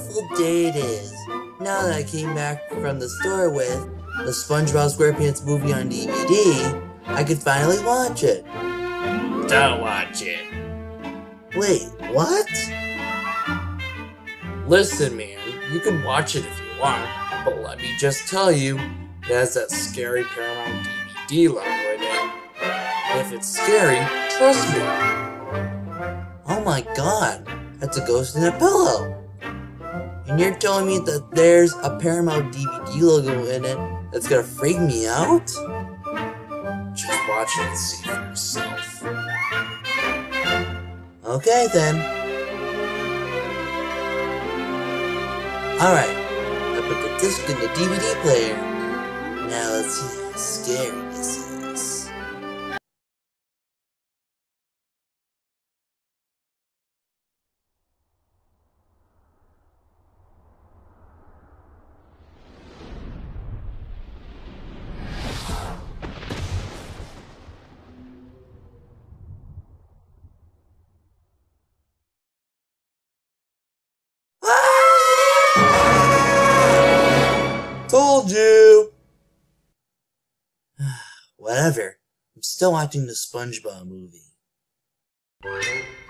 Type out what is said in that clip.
beautiful day it is. Now that I came back from the store with the SpongeBob SquarePants movie on DVD, I could finally watch it. Don't watch it. Wait, what? Listen, man, you can watch it if you want, but let me just tell you, it has that scary Paramount DVD logo in it. And if it's scary, trust me. Oh my god, that's a ghost in a pillow. And you're telling me that there's a Paramount DVD logo in it that's gonna freak me out? Just watch it and see for yourself. Okay then. Alright, I put the disc in the DVD player. Now let's see how scary this is. Told you! Whatever. I'm still watching the SpongeBob movie.